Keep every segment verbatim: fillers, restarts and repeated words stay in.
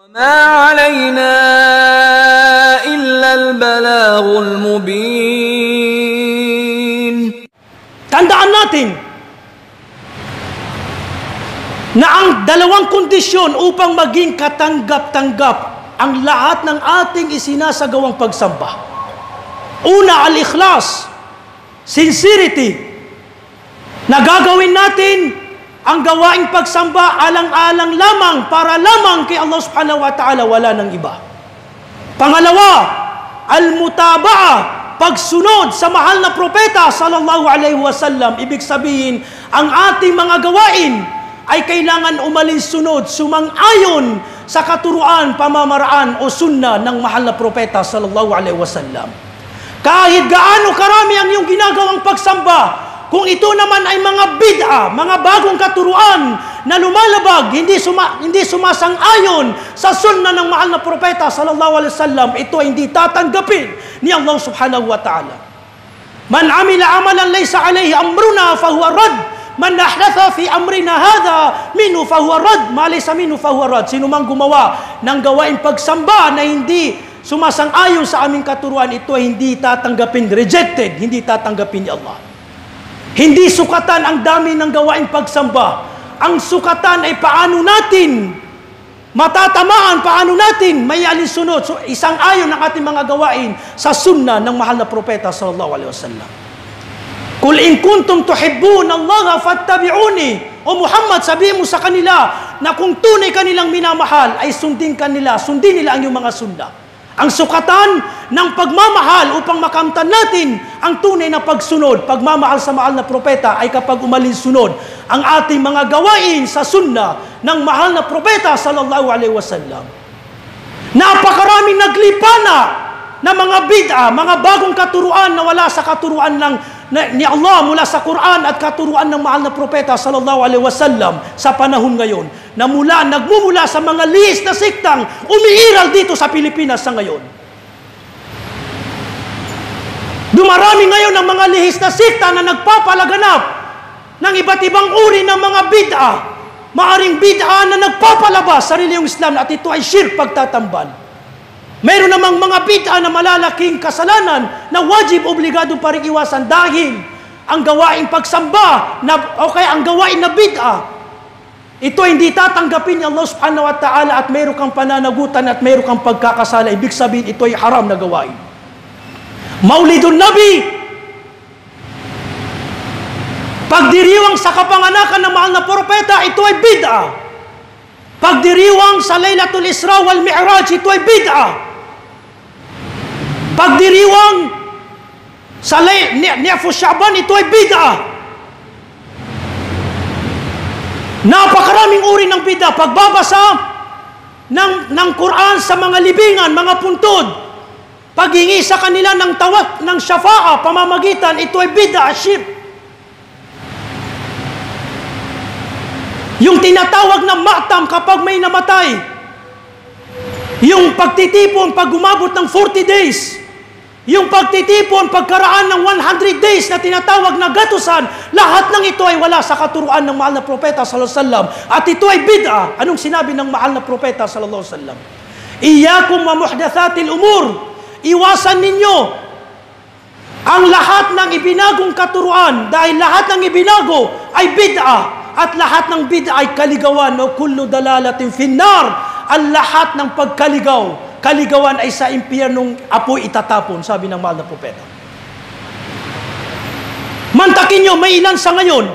وما علينا إلا البلاغ المبين. Tandaan natin na ang dalawang kondisyon upang maging katanggap-tanggap ang lahat ng ating isinasagawang pagsamba. Una, al-ikhlas, sincerity, na gagawin natin ang gawaing pagsamba alang-alang lamang para lamang kay Allah subhanahu wa ta'ala, wala ng iba. Pangalawa, al-mutaba'a, pagsunod sa mahal na propeta sallallahu alaihi wasallam. Ibig sabihin, ang ating mga gawain ay kailangan umalinsunod, sumang-ayon sa katuruan, pamamaraan o sunna ng mahal na propeta sallallahu alaihi wasallam. Kahit gaano karami ang iyong ginagawang pagsamba, kung ito naman ay mga bid'a, mga bagong katuruan na lumalabag, hindi, suma, hindi sumasang-ayon sa sunna ng mahal na propeta sallallahu alaihi wasallam, ito ay hindi tatanggapin ni Allah subhanahu wa ta'ala. Man amila amalan laysa alayhi amruna fahuwa rad. Man ahdatha fi amrina hadha minhu fahuwa rad. Ma laysa minhu fahuwa rad. Sino mang gumawa ng gawain pagsamba na hindi sumasang-ayon sa aming katuruan, ito ay hindi tatanggapin, rejected, hindi tatanggapin ni Allah. Hindi sukatan ang dami ng gawaing pagsamba. Ang sukatan ay paano natin matatamaan, paano natin may alinsunod. So, isang ayon ng ating mga gawain sa sunna ng mahal na propeta sallallahu alaihi wasallam. Kul in kuntum tuhibbun Allah fattabi'uni. O Muhammad, sabihin mo sa kanila na kung tunay kanilang minamahal, ay sundin kanila, sundin nila ang iyong mga sunna. Ang sukatan ng pagmamahal upang makamtan natin ang tunay na pagsunod, pagmamahal sa mahal na propeta, ay kapag umalinsunod ang ating mga gawain sa sunna ng mahal na propeta sallallahu alaihi wasallam. Napakaraming naglipana na mga bid'a, mga bagong katuruan na wala sa katuruan ng na, ni Allah mula sa Quran at katuruan ng mahal na propeta sallallahu alaihi wasallam sa panahon ngayon, na mula nagmumula sa mga lihis na siktang umiiral dito sa Pilipinas sa ngayon. Dumarami ngayon ang mga lihis na sikta na nagpapalaganap ng iba't ibang uri ng mga bid'a. Maaring bid'a na nagpapalabas sa reliyong Islam, at ito ay shirk, pagtatambal. Mayroon namang mga bid'a na malalaking kasalanan na wajib, obligado pa rin iwasan, dahil ang gawaing pagsamba na, o kaya ang gawain na bid'a, ito hindi tatanggapin ni Allah subhanahu wa ta'ala, at mayroon kang pananagutan at mayroon kang pagkakasala. Ibig sabihin, ito ay haram na gawain. Maulidun Nabi, pagdiriwang sa kapanganakan ng mahal na propeta, ito ay bid'a. Pagdiriwang sa Laylatul Isra wal Mi'raj, ito ay bid'a. Pagdiriwang sa Ni'fu Sha'ban, ito ay bid'a. Napakaraming uri ng bid'a. Pagbabasa ng, ng Quran sa mga libingan, mga puntod, paghingi sa kanila ng tawat, ng syafa'a, pamamagitan, ito ay bid'a, shirk. Yung tinatawag na ma'tam kapag may namatay, yung pagtitipon pag umabot ng forty days, yung pagtitipon pagkaraan ng one hundred days na tinatawag na gatusan, lahat ng ito ay wala sa katuruan ng mahal na propeta sallallahu alaihi wasallam, at ito ay bid'a. Anong sinabi ng mahal na propeta sallallahu alaihi wasallam? Iyyakum wa muhdatsatil umur. Iwasan ninyo ang lahat ng ibinagong katuruan, dahil lahat ng ibinago ay bid'a, at lahat ng bid'a ay kaligawan. O kullu dalalatin finnar. Ang lahat ng pagkaligaw, kaligawan ay sa impyernong apoy itatapon, sabi ng mahal na propeta. Mantakin nyo, may ilan sa ngayon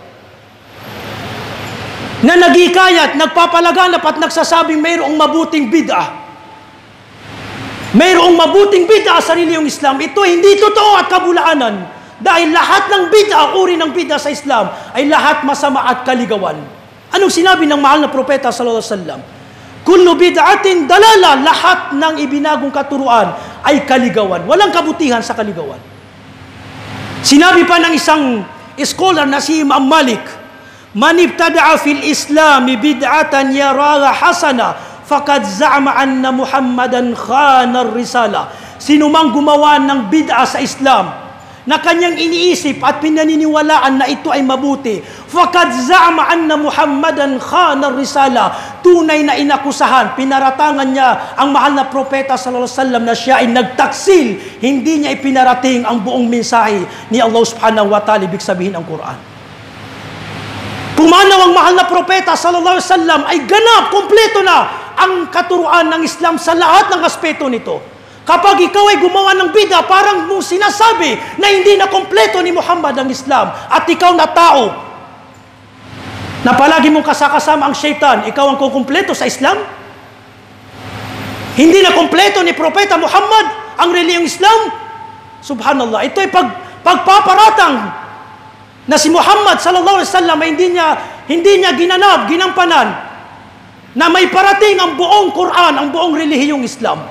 na nagikayat, nagpapalaganap at nagsasabing mayroong mabuting bid'a. Mayroong mabuting bid'a sa reliyong Islam. Ito hindi totoo at kabulaanan, dahil lahat ng bid'a, uri ng bid'a sa Islam, ay lahat masama at kaligawan. Anong sinabi ng mahal na propeta sallallahu alaihi wasallam? Kullu bid'atin dalala, lahat ng ibinagong katuruan ay kaligawan. Walang kabutihan sa kaligawan. Sinabi pa ng isang scholar na si Imam Malik, man ibtada'a fil Islam bid'atan yaraha hasana faqad za'ama anna Muhammadan khana ar-risala. Sino mang gumawa ng bid'a sa Islam na kanyang iniisip at pinaniniwalaan na ito ay mabuti. Fakad za'ama anna Muhammadan khana risala. Tunay na inakusahan, pinaratangan niya ang mahal na propeta sallallahu alaihi wasallam na siya ay nagtaksil. Hindi niya ipinarating ang buong mensahe ni Allah subhanahu wa ta'ala, ibig sabihin ang Quran. Pumanaw ang mahal na propeta sallallahu alaihi wasallam ay ganap, kompleto na ang katuruan ng Islam sa lahat ng aspeto nito. Kapag ikaw ay gumawa ng bid'a, parang mong sinasabi na hindi na kompleto ni Muhammad ang Islam at ikaw na tao na palagi mong kasakasama ang syaitan, ikaw ang kukumpleto sa Islam? Hindi na kompleto ni Propeta Muhammad ang reliyong Islam? Subhanallah, ito ay pag, pagpaparatang na si Muhammad sallallahu alaihi wasallam ay hindi niya, hindi niya ginanap, ginampanan na may parating ang buong Quran, ang buong relihiyong Islam.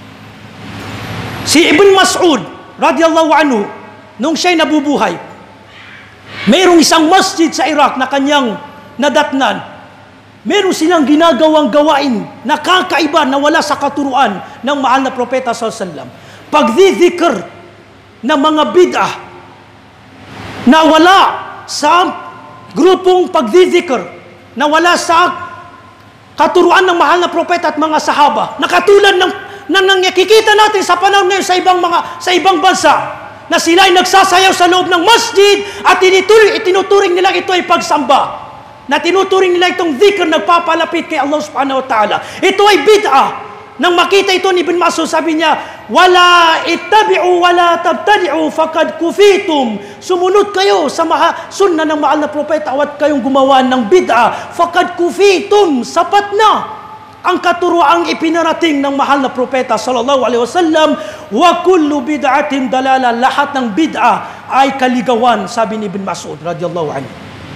Si Ibn Mas'ud, radiyallahu anhu, nung siya'y nabubuhay, mayroong isang masjid sa Iraq na kanyang nadatnan. Mayroong silang ginagawang gawain na kakaiba na wala sa katuruan ng mahal na propeta sallallahu alaihi wasallam. Pagdidhikr ng mga bid'ah na wala sa grupong pagdidhikr, na wala sa katuruan ng mahal na propeta at mga sahaba, na katulad ng na nakikita natin sa panahon ngayon sa ibang mga sa ibang bansa na sila ay nagsasayaw sa loob ng masjid at itinuturing, itinuturing nila ito ay pagsamba, na tinuturing nila itong dhikr, nagpapalapit kay Allah subhanahu wa ta'ala. Ito ay bid'ah. Nang makita ito ni Ibn Mas'ud, sabi niya, wala ittabi'u wala tabtadi'u faqad kufitum. Sumunod kayo sa maha, sunna ng mahal na propeta at kayong gumawa ng bid'ah, faqad kufitum, sapat na ang katuruang ipinarating ng mahal na propeta sallallahu alaihi wasallam. Wa kullu bid'atin dalala, lahat ng bid'ah ay kaligawan, sabi ni Ibn Mas'ud radhiyallahu anhu.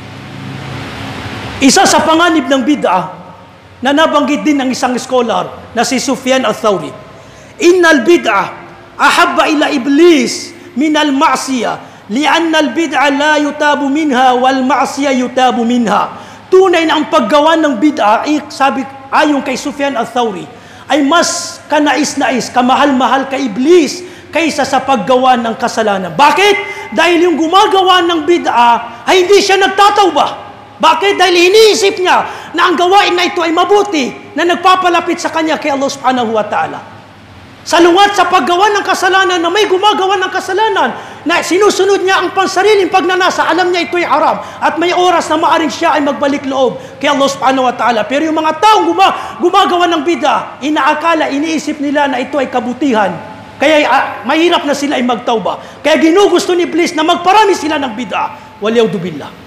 Isa sa panganib ng bid'ah na nabanggit din ng isang scholar na si Sufyan al-Thawri, innal bid'ah ahabba ila iblis min al-ma'siyah li'anna al-bid'ah la yutabu minha wal ma'siyah yutabu minha. Tunay na ang paggawa ng bid'ah, sabi ayon kay Sufyan al-Thawri, ay mas kanais-nais, kamahal-mahal kay Iblis kaysa sa paggawa ng kasalanan. Bakit? Dahil yung gumagawa ng bid'a ay hindi siya nagtatawba. Bakit? Dahil iniisip niya na ang gawain na ito ay mabuti, na nagpapalapit sa kanya kay Allah subhanahu wa ta'ala. Salungat sa paggawa ng kasalanan, na may gumagawa ng kasalanan na sinusunod niya ang pansariling pagnanasa, alam niya ito'y haram at may oras na maaring siya ay magbalik loob kay Allah subhanahu wa ta'ala. Pero yung mga taong guma, gumagawa ng bid'ah, inaakala, iniisip nila na ito ay kabutihan, kaya uh, mahirap na sila ay magtawba. Kaya ginugusto ni Iblis na magparami sila ng bid'ah. Waliyaudu billah.